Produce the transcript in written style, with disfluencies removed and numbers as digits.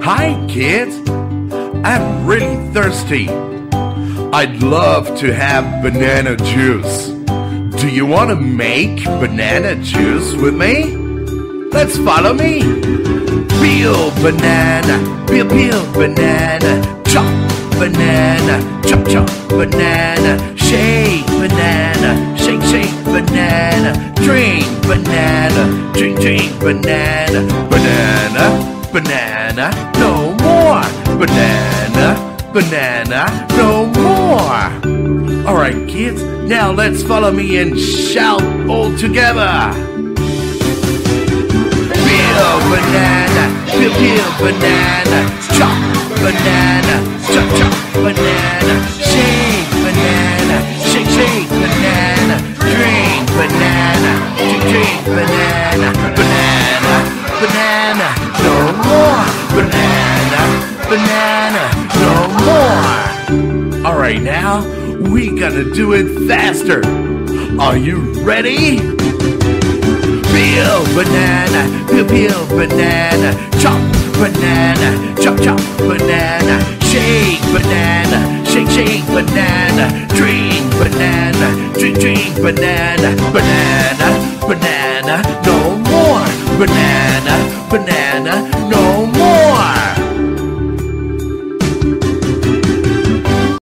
Hi kids, I'm really thirsty. I'd love to have banana juice. Do you want to make banana juice with me? Let's follow me. Peel banana, peel banana, chop banana, chop banana, shake banana, shake banana, drink banana, drink banana, banana, no more. Banana, no more. Alright kids, now let's follow me and shout all together. Peel banana, peel banana, chop banana, chop banana, shake banana, shake banana, drink banana, drink banana, banana, no more. Banana, no more. Alright now, we gotta do it faster. Are you ready? Peel banana, peel banana, chop banana, chop banana, shake banana, shake banana, drink banana, drink banana, banana, no more. Banana, no more.